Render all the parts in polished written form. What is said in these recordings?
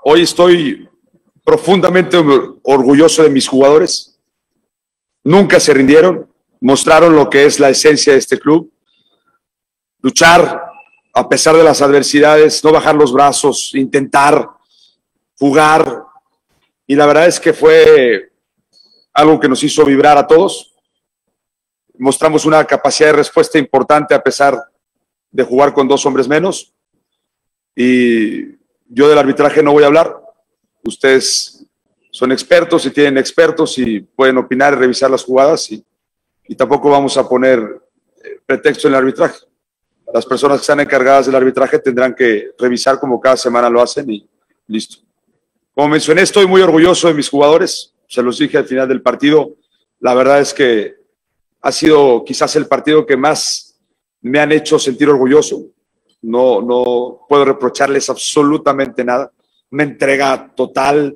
Hoy estoy profundamente orgulloso de mis jugadores. Nunca se rindieron, mostraron lo que es la esencia de este club. Luchar a pesar de las adversidades, no bajar los brazos, intentar jugar. Y la verdad es que fue algo que nos hizo vibrar a todos. Mostramos una capacidad de respuesta importante a pesar de jugar con 2 hombres menos. Y yo del arbitraje no voy a hablar. Ustedes son expertos y tienen expertos y pueden opinar y revisar las jugadas y tampoco vamos a poner pretexto en el arbitraje. Las personas que están encargadas del arbitraje tendrán que revisar como cada semana lo hacen y listo. Como mencioné, estoy muy orgulloso de mis jugadores. Se los dije al final del partido. La verdad es que ha sido quizás el partido que más me han hecho sentir orgulloso. No puedo reprocharles absolutamente nada. Una entrega total.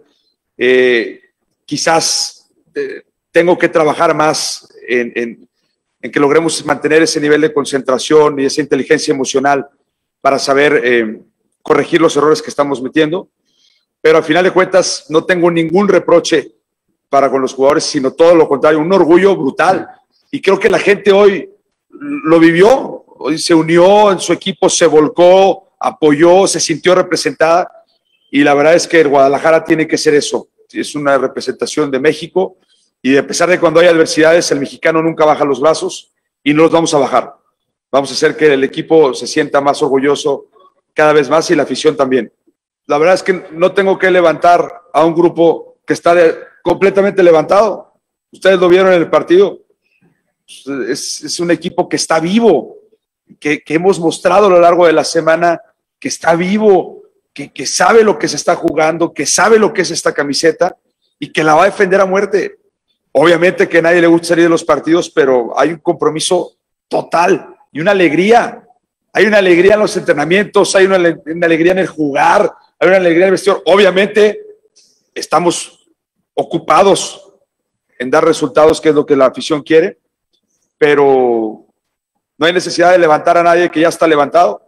Quizás tengo que trabajar más en que logremos mantener ese nivel de concentración y esa inteligencia emocional para saber corregir los errores que estamos metiendo. Pero al final de cuentas no tengo ningún reproche para con los jugadores, sino todo lo contrario, un orgullo brutal. Y creo que la gente hoy lo vivió, hoy se unió en su equipo, se volcó, apoyó, se sintió representada. Y la verdad es que el Guadalajara tiene que ser eso. Es una representación de México y a pesar de cuando hay adversidades, el mexicano nunca baja los brazos y no los vamos a bajar. Vamos a hacer que el equipo se sienta más orgulloso cada vez más y la afición también. La verdad es que no tengo que levantar a un grupo que está completamente levantado. Ustedes lo vieron en el partido. Es un equipo que está vivo, que hemos mostrado a lo largo de la semana que está vivo, que sabe lo que se está jugando, que sabe lo que es esta camiseta y que la va a defender a muerte. Obviamente que a nadie le gusta salir de los partidos, pero hay un compromiso total y una alegría. Hay una alegría en los entrenamientos, hay una alegría en el jugar, hay una alegría en el vestidor. Obviamente estamos ocupados en dar resultados, que es lo que la afición quiere, pero no hay necesidad de levantar a nadie que ya está levantado.